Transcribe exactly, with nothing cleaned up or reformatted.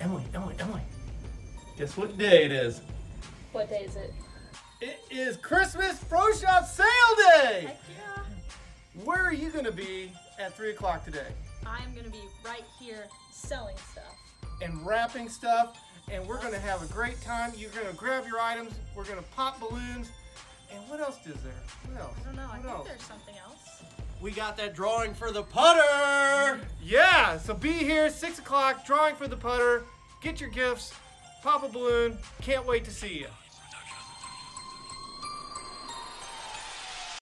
Emily, Emily, Emily. Guess what day it is? What day is it? It is Christmas Pro Shop Sale Day! Heck yeah. Where are you gonna be at three o'clock today? I'm gonna be right here selling stuff. And wrapping stuff, and we're gonna have a great time. You're gonna grab your items, we're gonna pop balloons, and what else is there? What else? I don't know, I What think else? there's something else. We got that drawing for the putter! Yeah, so be here, six o'clock, drawing for the putter. Get your gifts, pop a balloon. Can't wait to see you.